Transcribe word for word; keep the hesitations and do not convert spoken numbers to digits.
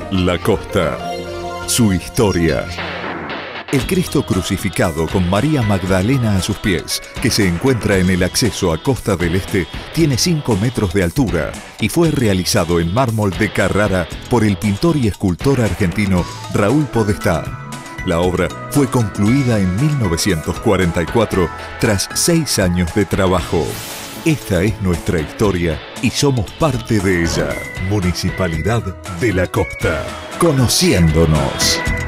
La Costa. Su historia. El Cristo crucificado con María Magdalena a sus pies, que se encuentra en el acceso a Costa del Este, tiene cinco metros de altura y fue realizado en mármol de Carrara por el pintor y escultor argentino Raúl Podestá. La obra fue concluida en mil novecientos cuarenta y cuatro tras seis años de trabajo. Esta es nuestra historia y somos parte de ella. Municipalidad de la Costa. Conociéndonos.